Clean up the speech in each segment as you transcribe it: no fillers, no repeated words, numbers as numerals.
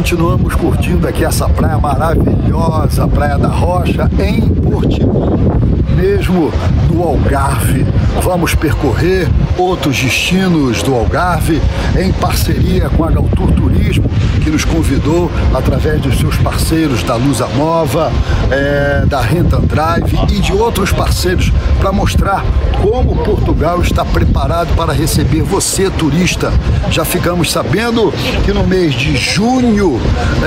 continuamos curtindo aqui essa praia maravilhosa, a Praia da Rocha, em Portimão, mesmo no Algarve. Vamos percorrer outros destinos do Algarve em parceria com a Galtour Turismo, que nos convidou através dos seus parceiros da Lusa Nova, da Rent and Drive e de outros parceiros, para mostrar como Portugal está preparado para receber você, turista. Já ficamos sabendo que no mês de junho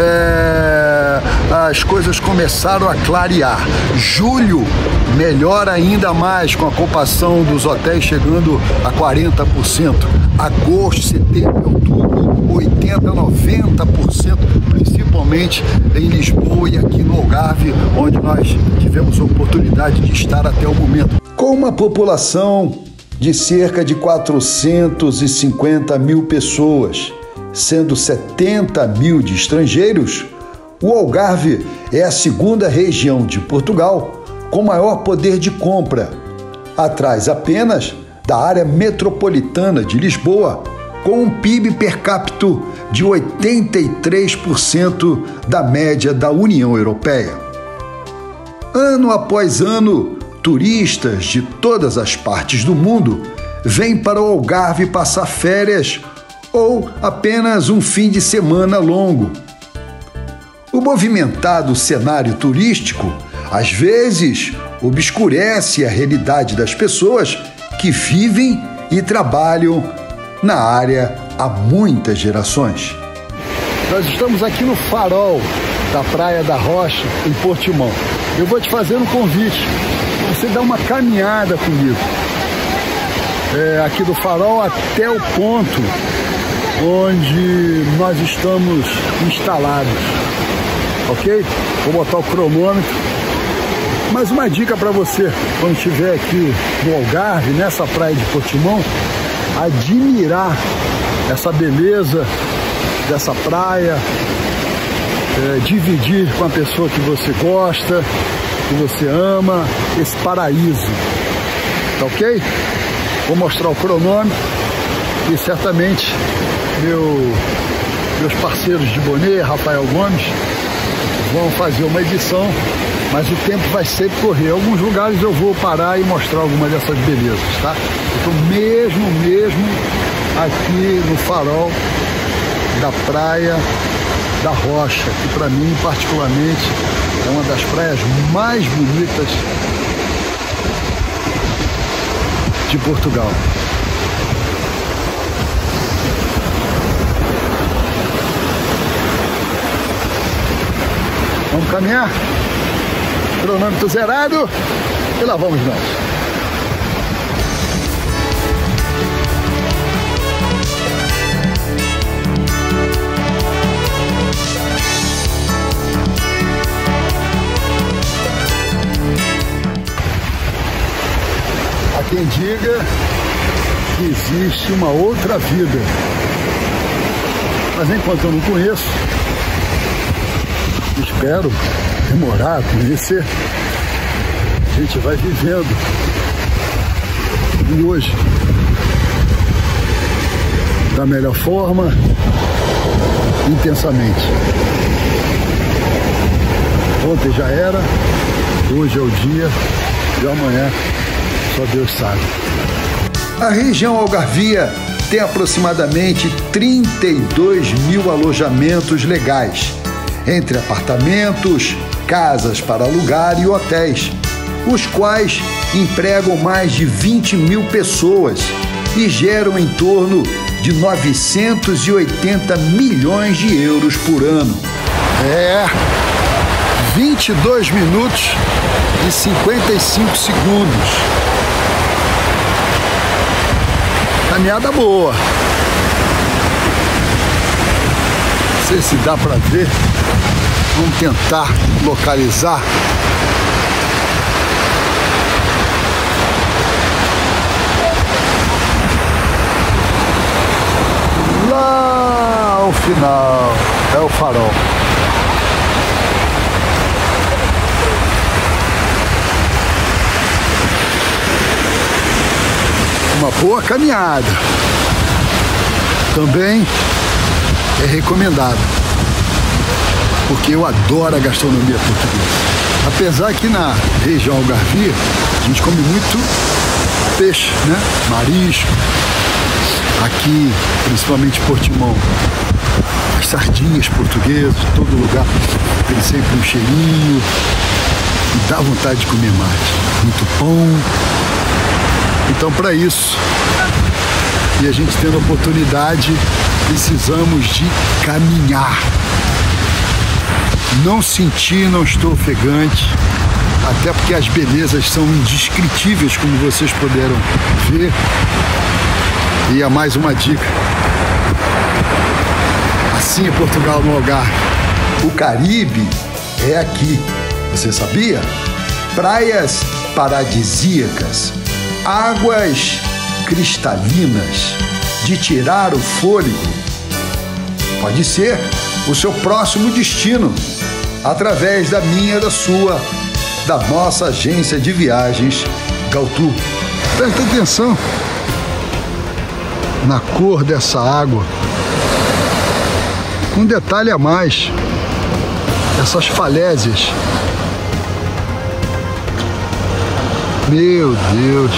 as coisas começaram a clarear. Julho melhora ainda mais, com a ocupação dos hotéis chegando a 40%. Agosto, setembro e outubro, 80%, 90%, principalmente em Lisboa e aqui no Algarve, onde nós tivemos a oportunidade de estar até o momento. Com uma população de cerca de 450 mil pessoas, sendo 70 mil de estrangeiros, o Algarve é a segunda região de Portugal com maior poder de compra, atrás apenas da área metropolitana de Lisboa, com um PIB per capita de 83% da média da União Europeia. Ano após ano, turistas de todas as partes do mundo vêm para o Algarve passar férias ou apenas um fim de semana longo. O movimentado cenário turístico, às vezes, obscurece a realidade das pessoas que vivem e trabalham na área há muitas gerações. Nós estamos aqui no farol da Praia da Rocha, em Portimão. Eu vou te fazer um convite para você dar uma caminhada comigo. Aqui do farol até o ponto onde nós estamos instalados. Ok? Vou botar o cronômetro. Mas uma dica para você, quando estiver aqui no Algarve, nessa praia de Portimão, admirar essa beleza dessa praia, dividir com a pessoa que você gosta, que você ama, esse paraíso. Tá ok? Vou mostrar o cronômetro e certamente meus parceiros de boné, Rafael Gomes, vão fazer uma edição, mas o tempo vai sempre correr. Em alguns lugares eu vou parar e mostrar algumas dessas belezas, tá? Eu estou mesmo aqui no farol da Praia da Rocha, que para mim, particularmente, é uma das praias mais bonitas de Portugal. Vamos caminhar? Cronômetro zerado e lá vamos nós. Há quem diga que existe uma outra vida, mas enquanto eu não conheço, espero demorar a conhecer, a gente vai vivendo o hoje da melhor forma, intensamente. Ontem já era, hoje é o dia e amanhã só Deus sabe. A região algarvia tem aproximadamente 32 mil alojamentos legais, entre apartamentos, casas para alugar e hotéis, os quais empregam mais de 20 mil pessoas e geram em torno de 980 milhões de euros por ano. 22 minutos e 55 segundos. Caminhada boa. Não sei se dá para ver. Vamos tentar localizar. Lá ao final é o farol. Uma boa caminhada. Também é recomendado. porque eu adoro a gastronomia portuguesa. Apesar que na região Algarvia a gente come muito peixe, né? Marisco. Aqui, principalmente Portimão, as sardinhas portuguesas, todo lugar tem sempre um cheirinho e dá vontade de comer mais. Muito pão. Então, para isso, e a gente tendo a oportunidade, precisamos de caminhar. Não senti, não estou ofegante, até porque as belezas são indescritíveis, como vocês puderam ver. E há mais uma dica. Assim é Portugal no Algarve. O Caribe é aqui. Você sabia? Praias paradisíacas, águas cristalinas, de tirar o fôlego. Pode ser o seu próximo destino, através da minha, da sua, da nossa agência de viagens, GauTour. Presta atenção na cor dessa água. Um detalhe a mais, essas falésias. Meu Deus.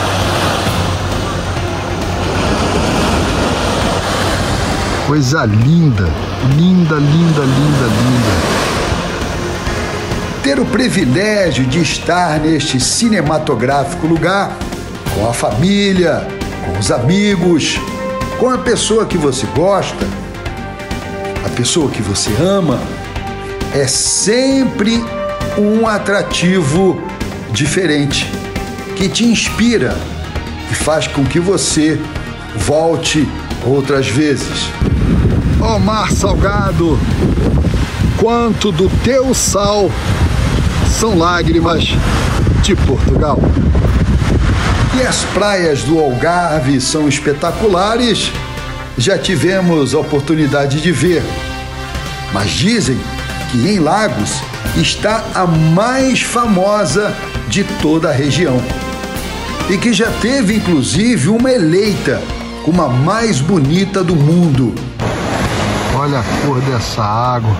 Coisa linda, linda, linda, linda, linda. Ter o privilégio de estar neste cinematográfico lugar, com a família, com os amigos, com a pessoa que você gosta, a pessoa que você ama, é sempre um atrativo diferente, que te inspira e faz com que você volte outras vezes. Ó mar salgado, quanto do teu sal são lágrimas de Portugal. E as praias do Algarve são espetaculares, já tivemos a oportunidade de ver. Mas dizem que em Lagos está a mais famosa de toda a região. E que já teve inclusive uma eleita como a mais bonita do mundo. Olha a cor dessa água.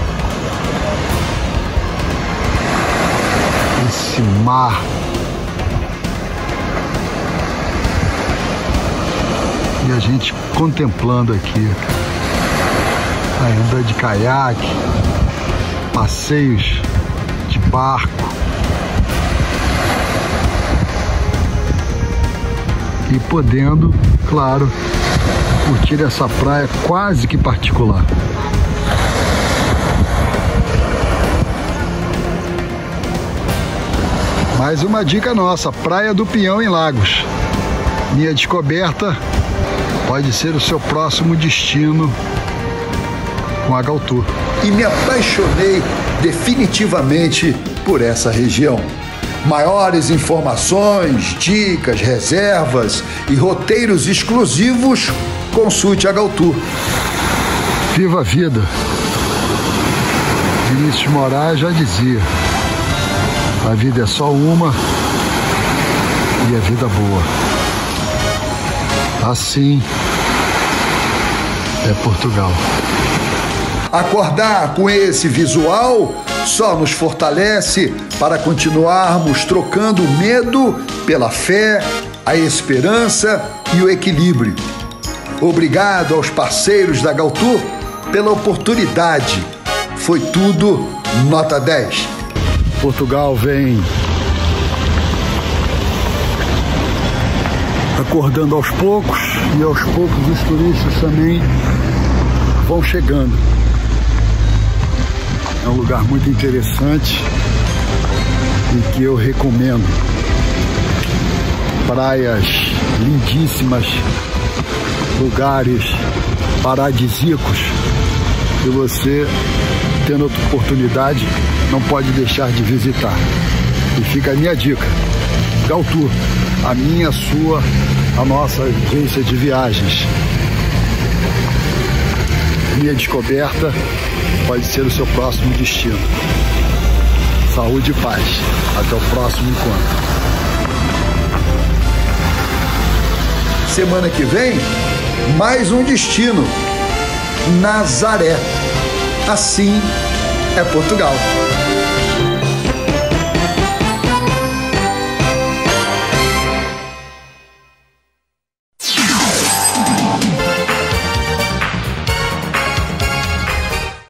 Esse mar. E a gente contemplando aqui. Andando de caiaque, passeios de barco. E podendo, claro, curtir essa praia quase que particular. Mais uma dica nossa, Praia do Pinhão em Lagos. Minha descoberta pode ser o seu próximo destino com a GauTour. E me apaixonei definitivamente por essa região. Maiores informações, dicas, reservas e roteiros exclusivos, consulte a GauTour. Viva a vida! Vinícius de Moraes já dizia: a vida é só uma e a vida boa. Assim é Portugal. Acordar com esse visual só nos fortalece para continuarmos trocando o medo pela fé, a esperança e o equilíbrio. Obrigado aos parceiros da GauTour pela oportunidade. Foi tudo nota 10. Portugal vem acordando aos poucos e aos poucos os turistas também vão chegando. É um lugar muito interessante e que eu recomendo. Praias lindíssimas, lugares paradisíacos que você, tendo outra oportunidade, não pode deixar de visitar. E fica a minha dica: GauTour, a minha, a sua, a nossa agência de viagens. Minha descoberta pode ser o seu próximo destino. Saúde e paz. Até o próximo encontro. Semana que vem, mais um destino. Nazaré. Assim é Portugal.